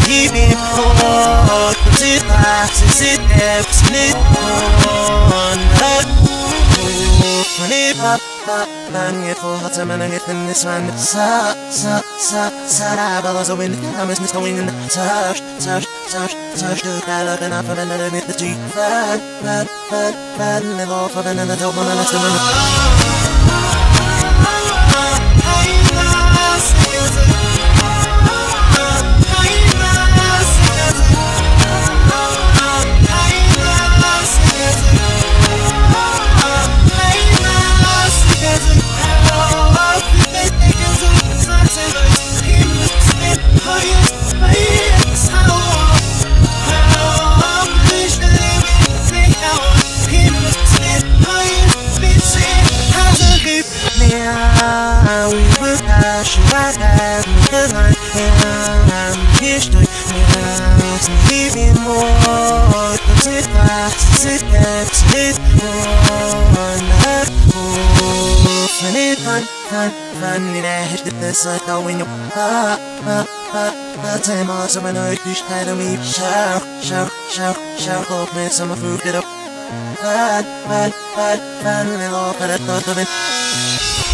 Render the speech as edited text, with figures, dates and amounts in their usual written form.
Even more, sit back, sit there, sit on. When it up, man, get for hot time and I get in this one. Sa, I was a wind. I'm just going in the touch, the color and up and another with the G. Bad, live off of another dope one and it's even more, sit back, sit there, sit on. Fun, it had to be so that when you time also when I wish I had me shout, hope me some food it up. Bad, and all, but I thought of it.